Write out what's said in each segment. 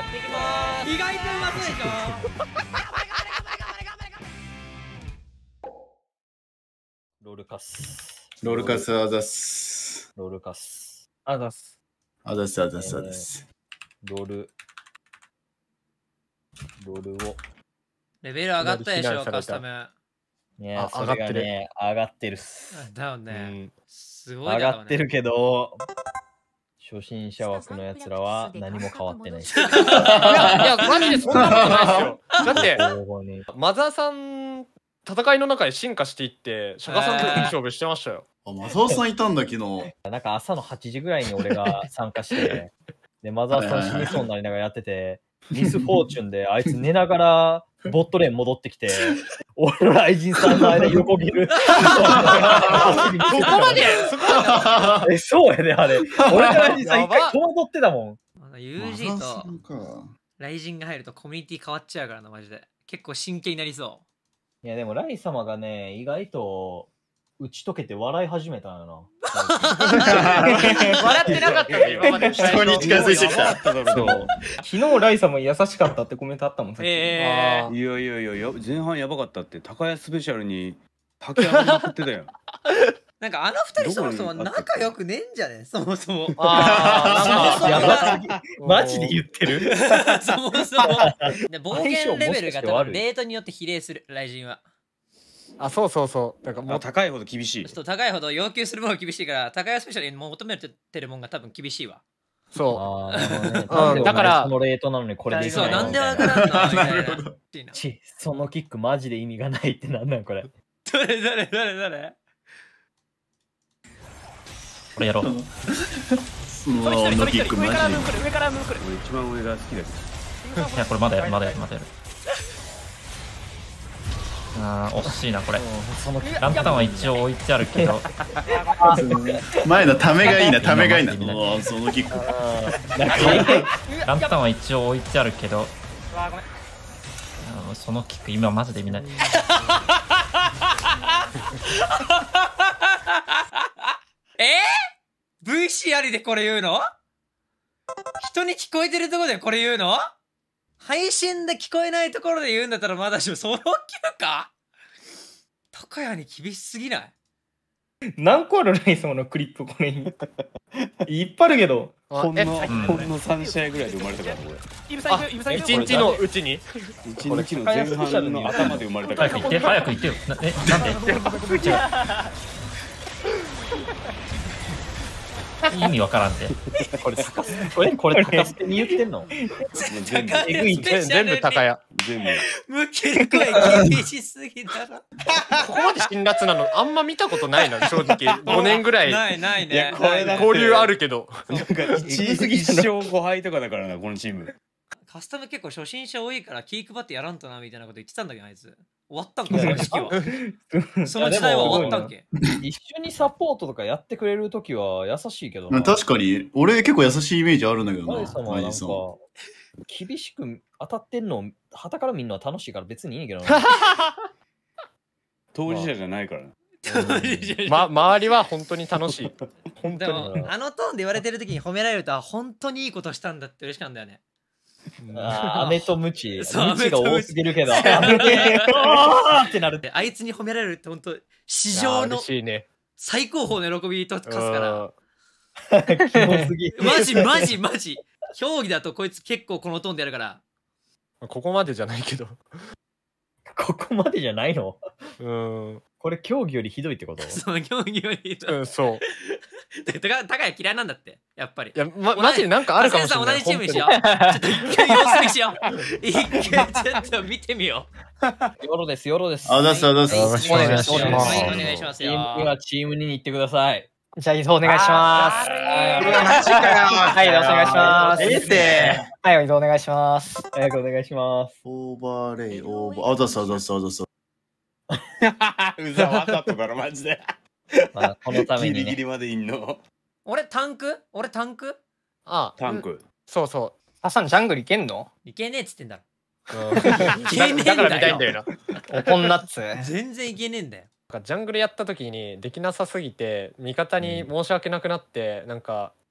やっていきます。 意外とうまそうでしょ。 ロールカス。 ロールカスアザス。 ロールカス。 あざす。 アザスアザスアザス。 ロールを。 レベル上がったでしょ、カスタム。 いや、それがね、上がってるっす。 だよね。すごい上がってるけど、初心者枠のやつらは何も変わってない。いや、マジでそんなことないですよ。だって、マザーさん、戦いの中で進化していって、釈迦さんといい勝負してましたよ。 あ、マザーさんいたんだ、昨日。 なんか朝の8時ぐらいに俺が参加して、で、マザーさん死にそうになりながらやってて、ミスフォーチュンであいつ寝ながらボットレーン戻ってきて、俺の雷神さんの間横切る。そこまでそうやで、あれ。俺と雷神さん一回戸惑ってたもん。 UG と雷神が入るとコミュニティ変わっちゃうからな、マジで。結構真剣になりそう。 いや、でもライ様がね、意外と打ち解けて笑い始めたんよな。 笑ってなかったよ、今まで。 人に近づいてきた。 昨日ライさんも優しかったってコメントあったもん、さっき。 いやいやいや、前半やばかったって、高谷スペシャルに竹上がりまくってたよ。 なんかあの二人そもそも仲良くねえんじゃねそもそも。 マジで言ってるそもそも。で、暴言レベルが多分レートによって比例する、雷神は。 あ、そうそうそう。 なんかもう高いほど厳しい。 ちょっと高いほど要求するものが厳しいから、高谷スペシャルに求めてるもんが多分厳しいわ。 そう。 だから、そのレートなのにこれでいい。 そう、なんでわからんのみたいな。 そのキックマジで意味がないってなんなんこれ。 誰これやろう。 そのキックマジで。 上からムークル。俺一番上が好きだけど。いや、これまだやる。惜しいなこれ。ランタンは一応置いてあるけど。 前のためがいいな、ためがいいな。そのキック。 ランタンは一応置いてあるけど。そのキック今マジで見ない。 VC ありでこれ言うの？人に聞こえてるところでこれ言うの？配信で聞こえないところで言うんだったらまだしもソロ級か？高谷に厳しすぎない？ 何個あるライ様のクリップこれに。いっぱいあるけど。 ほんの3試合ぐらいで生まれたからこれ。 1日のうちに 1日の前半の頭で生まれたから。 早く言ってよ。なんで意味わからんで。 これ高須に言ってんの？ 全部高谷。 全部。 向きに声厳しすぎだろ。 ここまで辛辣なのあんま見たことないな、正直。5年ぐらい。 ないね。 交流あるけど。 なんか1勝5敗とかだからな、このチーム。 カスタム結構初心者多いから気配ってやらんとなみたいなこと言ってたんだけど、あいつ。終わったんか、その時期は。その時代は終わったんけ。 一緒にサポートとかやってくれるときは優しいけどな。確かに、俺結構優しいイメージあるんだけどな。 なんか厳しく当たってんのを旗から見るのは楽しいから別にいいけどな。 当事者じゃないからな。 周りは本当に楽しい。本当に。 あのトーンで言われてる時に褒められると本当にいいことしたんだって嬉しかったんだよね。 飴とムチ。ムチが多すぎるけど。ってなる。 あいつに褒められるって本当史上の最高峰の喜びとかすから。 キモすぎ。 マジ。競技だとこいつ結構このトーンでやるから。 ここまでじゃないけど。 ここまでじゃないの？ これ競技よりひどいってこと？ そう、競技よりひどい。 そう。 高谷嫌いなんだって、やっぱり。 いや、マジでなんかあるかもしれない。 同じチームにしよう。ちょっと一回様子見しよう。一回ちょっと見てみよう。よろです。 あざす。 お願いしますよ。 今チーム2に行ってください。 じゃあ移動お願いします。はい、移動お願いします。はい、移動お願いします。 早くお願いします。 オーバーレイ、オーバー。あざす。 うざわざとだろ、マジで。 このためにギリギリまでいんの。 俺タンク？ ああ、 タンク。 そうそう。 ハサンジャングルいけんの？ いけねえっつってんだろ。 だから見たいんだよな。 おこんなっつ。 全然いけねえんだよ。 ジャングルやった時にできなさすぎて味方に申し訳なくなってなんか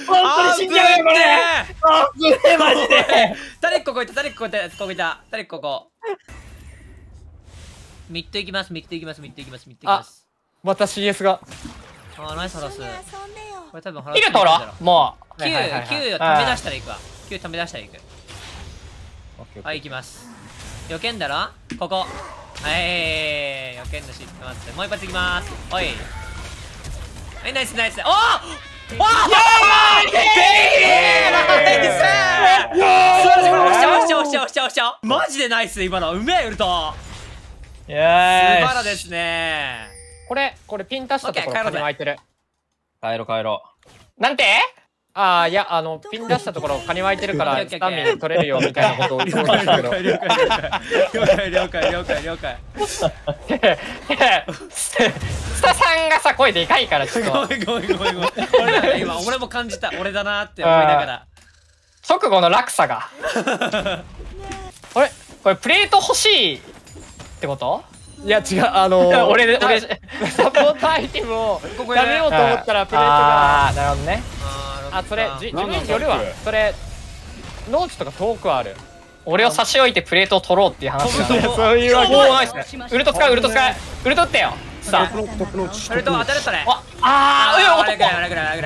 本当に死んじゃうよこれ。危ねえマジで。 誰ここいた、誰ここいた、ここいた、誰ここ。ミッド行きます、ミッド行きます、ミッド行きます、ミッド行きます。 また CS が。 あ、ナイスハラス。これ多分ハラス。 切るとろもう。 9をため出したら行くわ。9ため出したら行く。はい、行きます。避けんだろここ。はい、避けんの知ってます。もう一発行きます。おい。はい、ナイスナイス。おおおマジでナイス今のうめえウルト。素晴らですね。 これピン足したところカニ湧いてる。 帰ろなんて？ ああ、いや、ピン出したところカニ湧いてるからスタミナ取れるよみたいなことを言ってたけど。 了解。 スタさんがさ声でかいからちょっと。 ごめん。今俺も感じた。俺だなって思いながら。 直後の落差が。あれこれプレート欲しいってこと？ いや違う、 俺サポートアイテムを食べようと思ったらプレートが。 ああ、なるほどね。 あ、それ自分によるわ。それ農地とか遠くある。 俺を差し置いてプレートを取ろうっていう話だね。 そういうわけ。 おお、ナイスね。ウルト使う。ウルト打ってよ。さあ。 ウルト当たるそれ。 あれぐらい。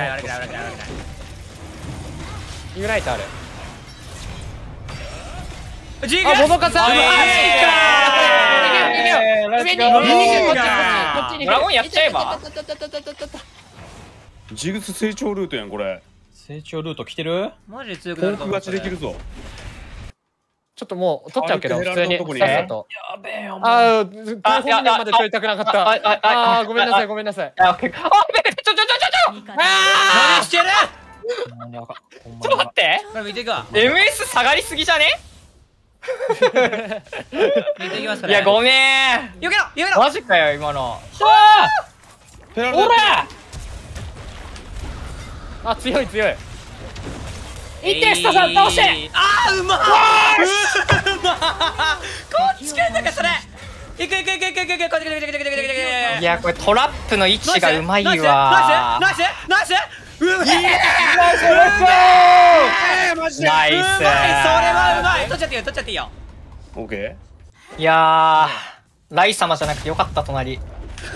ユーライトある。 ジグ。 あ、ボドカさん。 ドラゴンやっちゃえば。 ジグス成長ルートやんこれ。 成長ルート来てる？ マジで強くポなると思う。 ーク勝ちできるぞ。 ちょっともう取っちゃうけど、普通に。 やべえよ。 ああ、本年まで取りたくなかった。ああ、ごめんなさい。 あ、ちょ。 何してる？ ちょっと待って。 これ見ていくわ。 MS 下がりすぎじゃね？ 見ていきますかいや、ごめん。 よけろ。 マジかよ、今の。 ほら。 あ、強い。 いってスタさん倒して。 あーうまっ。こっち来んのかそれ。いくこっち来いや、これトラップの位置がうまいわ。 ナイスナイス。 それはうまい。取っちゃっていいよ。 オッケいやー、ライ様じゃなくてよかった隣。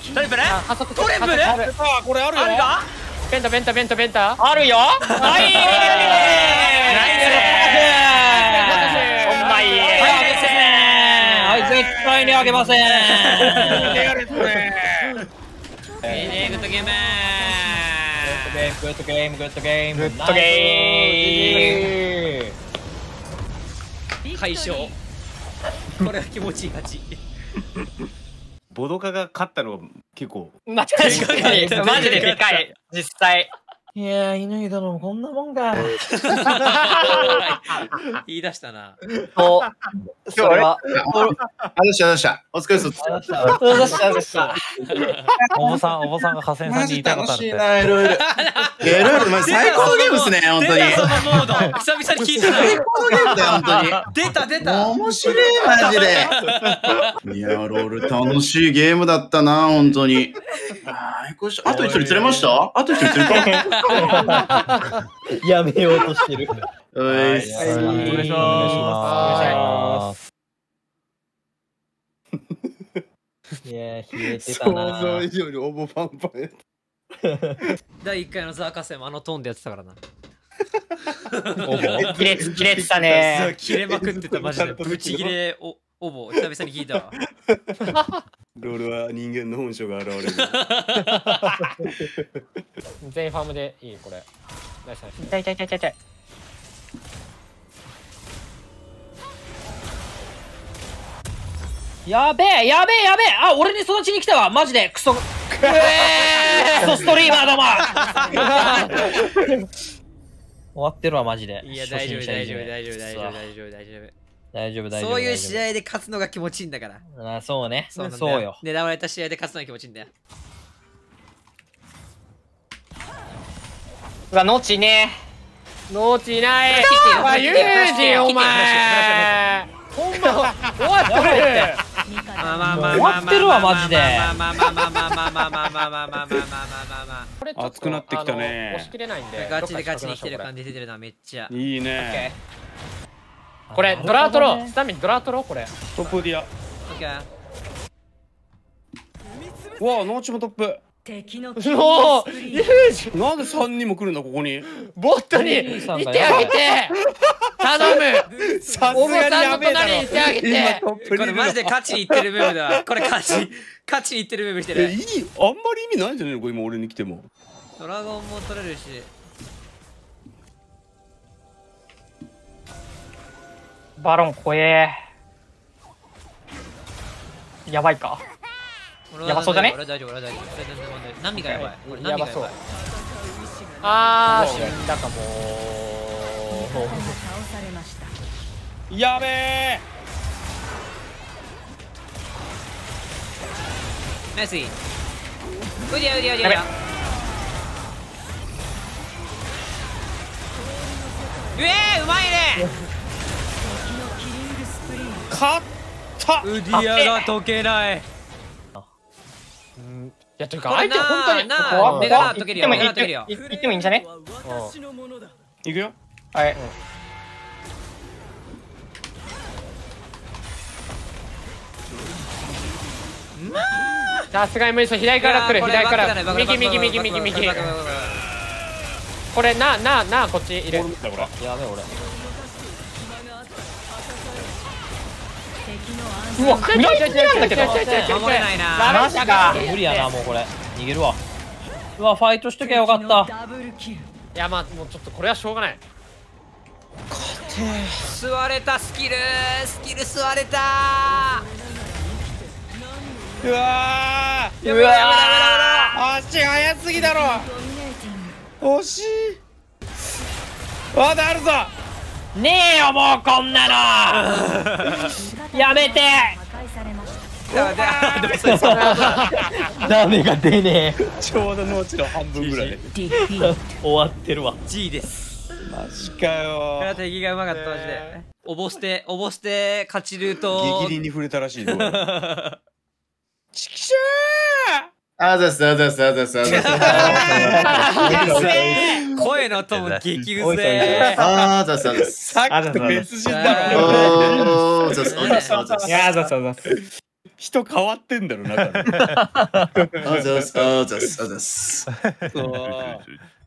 トリプル加速トリプルあこれあるよ。 あるかペンタペンタペンタペンタ。 あるよ。はい。そんないい。 はい、絶対にあげません。 グッドゲームグッドゲーム、グッドゲーム、 グッドゲーム。 快勝これは気持ちいい勝ちボドカが勝ったのが結構。 まあ、確かに、マジででかい、実際。 いやー、乾殿もこんなもんか。 言い出したなそう。それは。 あどうしたどうしたお疲れ様です。 お坊さんが河川さんに言いたかったって。 いろいろ。いろいろ、マジ最高のゲームっすね、本当に。 出たそのモード久々に聞いたな最高のゲームだよ、本当に。 出た面白い、マジで。いや、ロール楽しいゲームだったな、本当に。あと一人釣れました？あと一人釣れた？ やめようとしてる。 はい。 お願いします。いやー、冷えてたな。 想像以上に応募パンパンやった。 第1回のザーカセもあのトーンでやってたからな切れてたね。 切れまくってたマジでブチ切れおぼ久々に聞いたわロールは人間の本性が現れる。 全員ファームでいいこれ。ナイスナイス。 痛い痛い痛い痛い。 やべえあ、俺に育ちに来たわマジでクソクソストリーマーども終わってるわマジで。 いや大丈夫そういう試合で勝つのが気持ちいいんだからあ、そうね。 そうよ。 狙われた試合で勝つのが気持ちいいんだようわ、ノーチね。 ノーチいない。ユージお前。ほんま終わってる。 終わってるわマジで。 熱くなってきたね。 押し切れないんで。 ガチでガチに来てる感じ出てるなめっちゃいいね。 これドラートロースタミンドラートローこれ。 トップディア。 オッケーわあ、ノーチもトップ。 もうユージなんで3人も来るんだここに。 ボットにいてあげて頼む。 さお坊さんの隣にいてあげて。 これマジで勝ちにいってる部分だわこれ勝ちにいってる部分してるあんまり意味ないんじゃないのこれ今俺に来ても。 ドラゴンも取れるしバロン怖え。やばいか。 やばそうじゃね俺は大丈夫、俺は大丈夫。全然問題ない。何がやばい？これ何がやばい？ 死んだかも。 やべえ。 ナイスイン。うりゃうりゃうりゃうりゃ。うまいね。 勝った。 ウディアが解けない。 いやというかこれ相手本当になあ、メガナ解けるよ。メガナ解けるよ。 行ってもいいんじゃね？ いくよ。 はい。さすがに無理そう。左から来る。左から右右右右右。これなこっちいる。 やべえ俺。 うわ食らいつきなんだけど。 守れないな。 ダメしたか。 無理やなもうこれ。逃げるわ。うわファイトしときゃよかった。 いやまあもうちょっとこれはしょうがない。 吸われたスキル吸われた。 うわー。 やめろやめろやめろ。 足速すぎだろ。惜しい。あ、なるぞ。 ねえよもうこんなの。やめて。ダメが出ねえ。 ちょうど農地の半分ぐらい。 終わってるわ。 G です。 マジかよ。 これは敵がうまかったマジで。おぼして勝ちルート。 ギリギリに触れたらしい。どうやらチキシあざすあざすあざすあざす。 声のトーン激うぜ。 あざすあざす。 さっきと別人だろ。 あざすあざすあざす。 いやそうそうそう。 人変わってんだろ中で。 あざすあざすあざす。 そう。